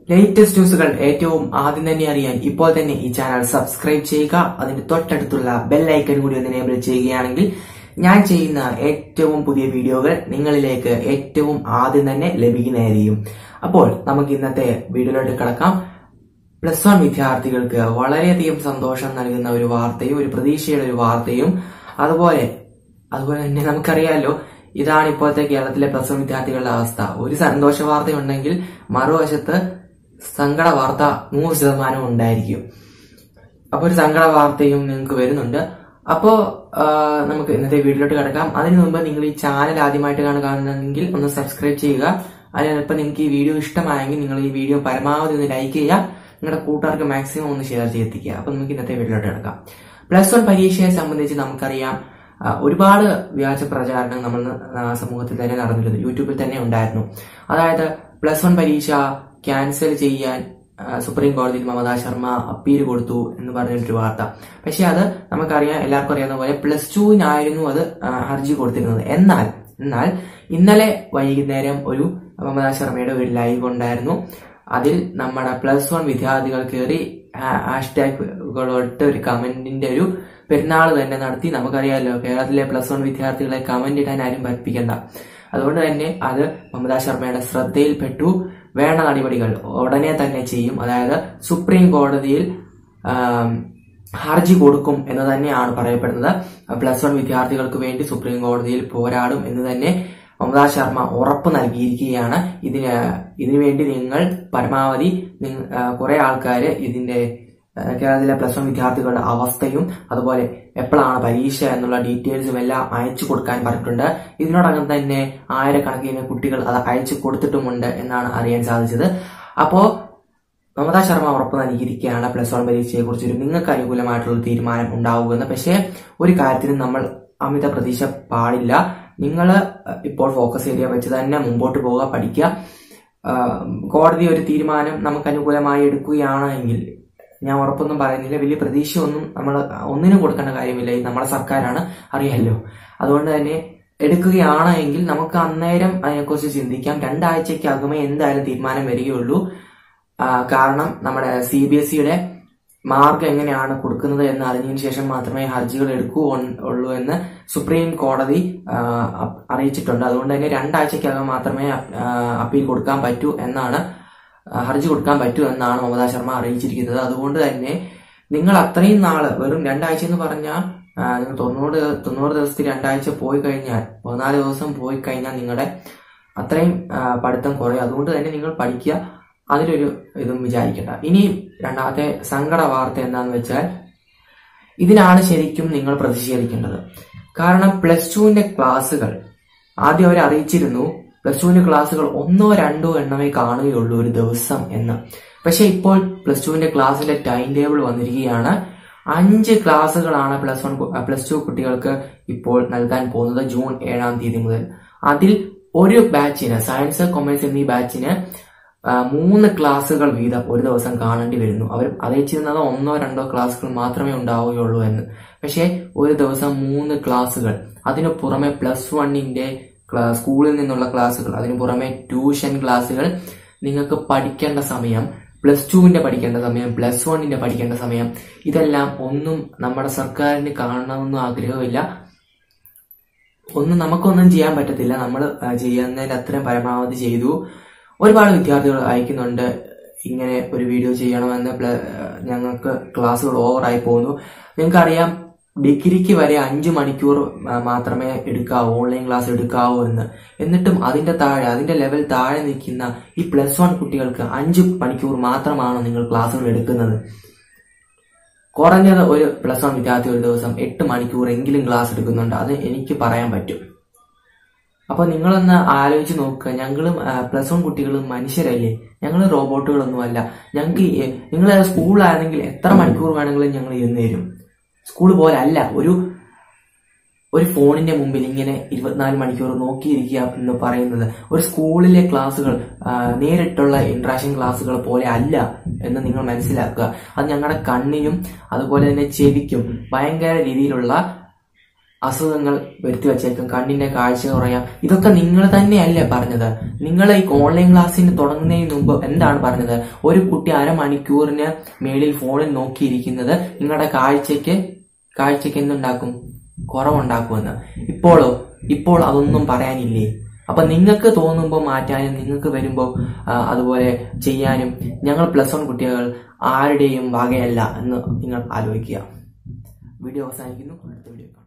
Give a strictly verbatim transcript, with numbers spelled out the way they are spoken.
Latest ന്യൂസുകൾ ഏറ്റവും ആദ്യം തന്നെ അറിയാൻ ഇപ്പോൾ തന്നെ ഈ ചാനൽ സബ്സ്ക്രൈബ് ചെയ്യുക. അതിന്റെ തൊട്ടടുത്തുള്ള ബെൽ ഐക്കൺ കൂടി ഒന്ന് എനേബിൾ ചെയ്യുകയാണെങ്കിൽ ഞാൻ ചെയ്യുന്ന ഏറ്റവും പുതിയ വീഡിയോകൾ നിങ്ങളിലേക്ക് ഏറ്റവും ആദ്യം തന്നെ ലഭിക്കുന്നതായിരിക്കും. അപ്പോൾ നമുക്ക് ഇന്നത്തെ വീഡിയോയിലോട്ട് കടക്കാം. പ്ലസ് വൺ വിദ്യാർത്ഥികൾക്ക് വളരെയധികം സന്തോഷം നൽകുന്ന ഒരു വാർത്തയും ഒരു പ്രതീക്ഷയുടെ ഒരു വാർത്തയും അതുപോലെ അതുപോലെ തന്നെ നമുക്കറിയാലോ, ഇതാണ് ഇപ്പോഴത്തെ കേരളത്തിലെ പ്ലസ് വൺ വിദ്യാർത്ഥികളുടെ അവസ്ഥ. ഒരു സന്തോഷ വാർത്തയുണ്ടെങ്കിൽ മറുവശത്ത് സങ്കട വാർത്ത നൂറ് ശതമാനം ഉണ്ടായിരിക്കും. അപ്പൊ ഒരു സങ്കട വാർത്തയും നിങ്ങൾക്ക് വരുന്നുണ്ട്. അപ്പോ നമുക്ക് ഇന്നത്തെ വീഡിയോയിലോട്ട് കിടക്കാം. അതിനു മുമ്പ് നിങ്ങൾ ഈ ചാനൽ ആദ്യമായിട്ട് കാണുകയാണെങ്കിൽ ഒന്ന് സബ്സ്ക്രൈബ് ചെയ്യുക. അതിനിപ്പോ നിങ്ങൾക്ക് ഈ വീഡിയോ ഇഷ്ടമായെങ്കിൽ നിങ്ങൾ ഈ വീഡിയോ പരമാവധി ഒന്ന് ലൈക്ക് ചെയ്യുക, നിങ്ങളുടെ കൂട്ടുകാർക്ക് മാക്സിമം ഒന്ന് ഷെയർ ചെയ്തെത്തിക്കുക. അപ്പൊ നമുക്ക് ഇന്നത്തെ വീഡിയോയിലോട്ട് കിടക്കാം. പ്ലസ് വൺ പരീക്ഷയെ സംബന്ധിച്ച് നമുക്കറിയാം, ഒരുപാട് വ്യാജ പ്രചാരണം നമ്മൾ സമൂഹത്തിൽ തന്നെ നടന്നിരുന്നു, യൂട്യൂബിൽ തന്നെ ഉണ്ടായിരുന്നു. അതായത് പ്ലസ് വൺ പരീക്ഷ ക്യാൻസൽ ചെയ്യാൻ സുപ്രീം കോടതിയിൽ മമതാ ശർമ്മ അപ്പീൽ കൊടുത്തു എന്ന് പറഞ്ഞൊരു വാർത്ത. പക്ഷെ അത് നമുക്കറിയാം, എല്ലാവർക്കും അറിയാവുന്ന പോലെ പ്ലസ് ടുവിനായിരുന്നു അത് ഹർജി കൊടുത്തിരുന്നത്. എന്നാൽ എന്നാൽ ഇന്നലെ വൈകുന്നേരം ഒരു മമതാ ശർമ്മയുടെ ഒരു ലൈവ് ഉണ്ടായിരുന്നു. അതിൽ നമ്മുടെ പ്ലസ് വൺ വിദ്യാർത്ഥികൾ കയറി ഹാഷ്ടാഗുകളോട്ട് ഒരു കമന്റിന്റെ ഒരു പെരുന്നാൾ തന്നെ നടത്തി. നമുക്കറിയാമല്ലോ, കേരളത്തിലെ പ്ലസ് വൺ വിദ്യാർത്ഥികളെ കമന്റ് ഇടാൻ ആരും പഠിപ്പിക്കണ്ട. അതുകൊണ്ട് തന്നെ അത് മമതാ ശർമ്മയുടെ ശ്രദ്ധയിൽപ്പെട്ടു. വേണ്ട നടപടികൾ ഉടനെ തന്നെ ചെയ്യും, അതായത് സുപ്രീം കോടതിയിൽ ഹർജി കൊടുക്കും എന്ന് തന്നെയാണ് പറയപ്പെടുന്നത്. പ്ലസ് വൺ വിദ്യാർത്ഥികൾക്ക് വേണ്ടി സുപ്രീം കോടതിയിൽ പോരാടും എന്ന് തന്നെ മമതാ ശർമ്മ ഉറപ്പ് നൽകിയിരിക്കുകയാണ്. ഇതിന് ഇതിനുവേണ്ടി നിങ്ങൾ പരമാവധി കുറെ ആൾക്കാര് ഇതിന്റെ കേരളത്തിലെ പ്ലസ് വൺ വിദ്യാർത്ഥികളുടെ അവസ്ഥയും അതുപോലെ എപ്പോഴാണ് പരീക്ഷ എന്നുള്ള ഡീറ്റെയിൽസും എല്ലാം അയച്ചു കൊടുക്കാൻ പറഞ്ഞിട്ടുണ്ട്. ഇതിനോടകം തന്നെ ആയിരക്കണക്കിന് കുട്ടികൾ അത് അയച്ചു കൊടുത്തിട്ടുമുണ്ട് എന്നാണ് അറിയാൻ സാധിച്ചത്. അപ്പോ മമതാ ശർമ്മ ഉറപ്പ് നൽകിയിരിക്കുകയാണ് പ്ലസ് വൺ പരീക്ഷയെ കുറിച്ചൊരു നിങ്ങൾക്ക് അനുകൂലമായിട്ടുള്ള തീരുമാനം ഉണ്ടാവുമെന്ന്. പക്ഷേ ഒരു കാര്യത്തിനും നമ്മൾ അമിത പ്രതീക്ഷ പാടില്ല. നിങ്ങൾ ഇപ്പോൾ ഫോക്കസ് ഏരിയ വെച്ച് തന്നെ മുമ്പോട്ട് പോവുക, പഠിക്കുക. കോടതി ഒരു തീരുമാനം നമുക്ക് അനുകൂലമായി എടുക്കുകയാണ് എങ്കിൽ, ഞാൻ ഉറപ്പൊന്നും പറയുന്നില്ല, വലിയ പ്രതീക്ഷയൊന്നും നമ്മൾ ഒന്നിനും കൊടുക്കേണ്ട കാര്യമില്ല. ഇത് നമ്മുടെ സർക്കാരാണ്, അറിയാമല്ലോ. അതുകൊണ്ട് തന്നെ എടുക്കുകയാണ് എങ്കിൽ നമുക്ക് അന്നേരം അതിനെക്കുറിച്ച് ചിന്തിക്കാം. രണ്ടാഴ്ചക്കകമേ എന്തായാലും തീരുമാനം വരികയുള്ളൂ. കാരണം നമ്മുടെ സി ബി എസ് ഇയുടെ മാർക്ക് എങ്ങനെയാണ് കൊടുക്കുന്നത് എന്ന് അറിഞ്ഞതിന് ശേഷം മാത്രമേ ഹർജികൾ എടുക്കുകയുള്ളൂ എന്ന് സുപ്രീം കോടതി അറിയിച്ചിട്ടുണ്ട്. അതുകൊണ്ട് തന്നെ രണ്ടാഴ്ചക്കകം മാത്രമേ അപ്പീൽ കൊടുക്കാൻ പറ്റൂ എന്നാണ് ഹർജി കൊടുക്കാൻ പറ്റൂ എന്നാണ് മമതാ ശർമ്മ അറിയിച്ചിരിക്കുന്നത്. അതുകൊണ്ട് തന്നെ നിങ്ങൾ അത്രയും നാള്, വെറും രണ്ടാഴ്ച എന്ന് പറഞ്ഞാൽ നിങ്ങൾ തൊണ്ണൂറ് തൊണ്ണൂറ് ദിവസത്തിൽ രണ്ടാഴ്ച പോയി കഴിഞ്ഞാൽ, പതിനാല് ദിവസം പോയി കഴിഞ്ഞാൽ നിങ്ങളുടെ അത്രയും പഠിത്തം കുറയും. അതുകൊണ്ട് തന്നെ നിങ്ങൾ പഠിക്കുക, അതിലൊരു ഇതും വിചാരിക്കണ്ട. ഇനി രണ്ടാമത്തെ സങ്കട വാർത്ത എന്താന്ന് വെച്ചാൽ, ഇതിനാണ് ശരിക്കും നിങ്ങൾ പ്രതിഷേധിക്കേണ്ടത്. കാരണം പ്ലസ് ടുവിന്റെ ക്ലാസ്സുകൾ ആദ്യം അവർ അറിയിച്ചിരുന്നു, പ്ലസ് ടുവിന്റെ ക്ലാസ്സുകൾ ഒന്നോ രണ്ടോ എണ്ണമേ കാണുകയുള്ളൂ ഒരു ദിവസം എന്ന്. പക്ഷെ ഇപ്പോൾ പ്ലസ് ടുവിന്റെ ക്ലാസ്സിന്റെ ടൈം ടേബിൾ വന്നിരിക്കുകയാണ്. അഞ്ച് ക്ലാസ്സുകളാണ് പ്ലസ് വൺ പ്ലസ് ടു കുട്ടികൾക്ക് ഇപ്പോൾ നൽകാൻ പോകുന്നത് ജൂൺ ഏഴാം തീയതി മുതൽ. അതിൽ ഒരു ബാച്ചിന്, സയൻസ് കൊമേഴ്സ് എന്നീ ബാച്ചിന് മൂന്ന് ക്ലാസ്സുകൾ വീതം ഒരു ദിവസം കാണേണ്ടി വരുന്നു. അവർ അറിയിച്ചിരുന്നത് ഒന്നോ രണ്ടോ ക്ലാസ്സുകൾ മാത്രമേ ഉണ്ടാവുകയുള്ളൂ എന്ന്. പക്ഷെ ഒരു ദിവസം മൂന്ന് ക്ലാസ്സുകൾ, അതിനു പുറമെ പ്ലസ് വണ്ണിന്റെ സ്കൂളിൽ നിന്നുള്ള ക്ലാസ്സുകൾ, അതിനു പുറമെ ട്യൂഷൻ ക്ലാസ്സുകൾ, നിങ്ങൾക്ക് പഠിക്കേണ്ട സമയം, പ്ലസ് ടുവിന്റെ പഠിക്കേണ്ട സമയം, പ്ലസ് വണ്ണിന്റെ പഠിക്കേണ്ട സമയം, ഇതെല്ലാം ഒന്നും നമ്മുടെ സർക്കാരിന് കാണണമെന്നും ആഗ്രഹമില്ല. ഒന്നും നമുക്കൊന്നും ചെയ്യാൻ പറ്റത്തില്ല. നമ്മൾ ചെയ്യുന്നതിന്റെ അത്രയും പരമാവധി ചെയ്തു. ഒരുപാട് വിദ്യാർത്ഥികൾ അയക്കുന്നുണ്ട്, ഇങ്ങനെ ഒരു വീഡിയോ ചെയ്യണമെന്ന്, ഞങ്ങൾക്ക് ക്ലാസ്സുകൾ ഓവറായി പോകുന്നു. നിങ്ങൾക്കറിയാം, ഡിഗ്രിക്ക് വരെ അഞ്ചു മണിക്കൂർ മാത്രമേ എടുക്കാവൂ, ഓൺലൈൻ ക്ലാസ് എടുക്കാവൂ എന്ന്. എന്നിട്ടും അതിന്റെ താഴെ, അതിന്റെ ലെവൽ താഴെ നിൽക്കുന്ന ഈ പ്ലസ് വൺ കുട്ടികൾക്ക് അഞ്ചു മണിക്കൂർ മാത്രമാണ് നിങ്ങൾ ക്ലാസ്സുകൾ എടുക്കുന്നത്. കുറഞ്ഞത് ഒരു പ്ലസ് വൺ വിദ്യാർത്ഥി ഒരു ദിവസം എട്ട് മണിക്കൂർ എങ്കിലും ക്ലാസ് എടുക്കുന്നുണ്ട്. അത് എനിക്ക് പറയാൻ പറ്റും. അപ്പൊ നിങ്ങളൊന്ന് ആലോചിച്ച് നോക്കുക. ഞങ്ങളും പ്ലസ് വൺ കുട്ടികളും മനുഷ്യരല്ലേ, ഞങ്ങൾ റോബോട്ടുകളൊന്നുമല്ല. ഞങ്ങൾക്ക് നിങ്ങൾ സ്കൂളിലാണെങ്കിൽ എത്ര മണിക്കൂർ വേണമെങ്കിലും ഞങ്ങൾ ഇരുന്ന് തരും. സ്കൂൾ പോലെ അല്ല ഒരു ഒരു ഫോണിന്റെ മുമ്പിൽ ഇങ്ങനെ ഇരുപത്തിനാല് മണിക്കൂർ നോക്കിയിരിക്കുക എന്ന് പറയുന്നത്. ഒരു സ്കൂളിലെ ക്ലാസ്സുകൾ നേരിട്ടുള്ള ഇന്ററാക്ഷൻ ക്ലാസ്സുകൾ പോലെ അല്ല എന്ന് നിങ്ങൾ മനസ്സിലാക്കുക. അത് ഞങ്ങളുടെ കണ്ണിനും അതുപോലെ തന്നെ ചെവിക്കും ഭയങ്കര രീതിയിലുള്ള അസുഖങ്ങൾ വരുത്തി വച്ചേക്കും, കണ്ണിന്റെ കാഴ്ച കുറയാം. ഇതൊക്കെ നിങ്ങൾ തന്നെയല്ലേ പറഞ്ഞത്? നിങ്ങൾ ഈ ഓൺലൈൻ ക്ലാസ്സിന് തുടങ്ങുന്നതിന് മുമ്പ് എന്താണ് പറഞ്ഞത്? ഒരു കുട്ടി അരമണിക്കൂറിന് മേളിൽ ഫോണിൽ നോക്കിയിരിക്കുന്നത് നിങ്ങളുടെ കാഴ്ചക്ക് കാഴ്ചക്ക് എന്തുണ്ടാക്കും? കുറവുണ്ടാക്കുമെന്ന്. ഇപ്പോഴോ? ഇപ്പോൾ അതൊന്നും പറയാനില്ലേ? അപ്പൊ നിങ്ങൾക്ക് തോന്നുമ്പോൾ മാറ്റാനും നിങ്ങൾക്ക് വരുമ്പോൾ അതുപോലെ ചെയ്യാനും ഞങ്ങൾ പ്ലസ് വൺ കുട്ടികൾ ആരുടെയും വകയല്ല എന്ന് നിങ്ങൾ ആലോചിക്കുക. വീഡിയോ അവസാനിക്കുന്നു. അടുത്ത വീഡിയോ.